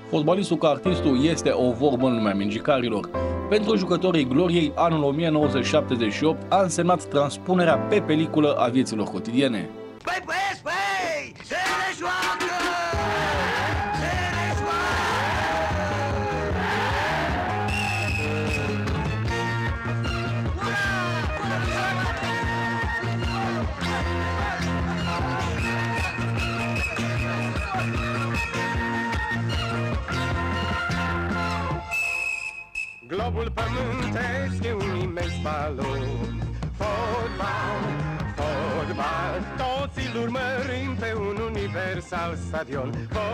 Fotbalistul ca artistul este o vorbă în lumea mingicarilor. Pentru jucătorii gloriei, anul 1978 a însemnat transpunerea pe peliculă a vieților cotidiene. Păi, băieți, păi! Se ne joacă! Se ne Globul pământesc e un imens balon. Fotbal, fotbal, toți îl urmărim pe un universal stadion.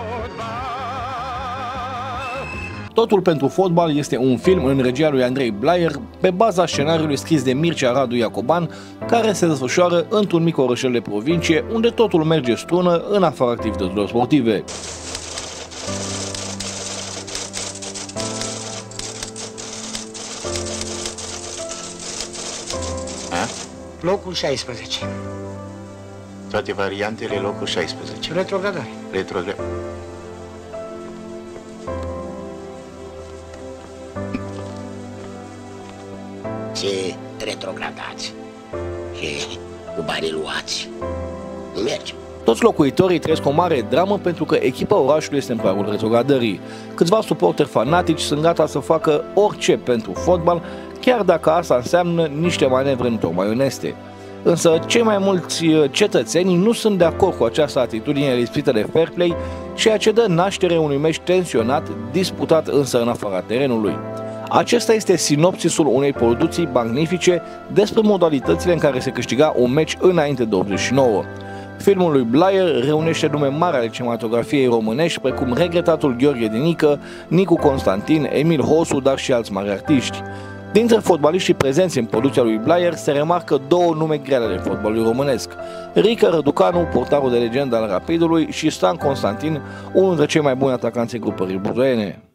Fotbal! Totul pentru fotbal este un film în regia lui Andrei Blair, pe baza scenariului scris de Mircea Radu Iacoban, care se desfășoară într-un mic orășel de provincie, unde totul merge strună în afara activităților sportive. Locul 16. Toate variantele, locul 16. Retrogradare. Ce retrogradați? Ce cu banii luați? Nu merge. Toți locuitorii trăiesc o mare dramă pentru că echipa orașului este în pragul retrogradării. Câțiva suporteri fanatici sunt gata să facă orice pentru fotbal, chiar dacă asta înseamnă niște manevre în tocmai oneste. Însă cei mai mulți cetățeni nu sunt de acord cu această atitudine lipsită de fair play, ceea ce dă naștere unui meci tensionat, disputat însă în afara terenului. Acesta este sinopsisul unei producții magnifice despre modalitățile în care se câștiga un meci înainte de 89. Filmul lui Blair reunește nume mari ale cinematografiei românești, precum regretatul Gheorghe Dinică, Nicu Constantin, Emil Hosu, dar și alți mari artiști. Dintre fotbaliștii prezenți în producția lui Blair se remarcă două nume grele ale fotbalului românesc: Rică Răducanu, portarul de legendă al Rapidului, și Stan Constantin, unul dintre cei mai buni atacanți ai grupării buzoiene.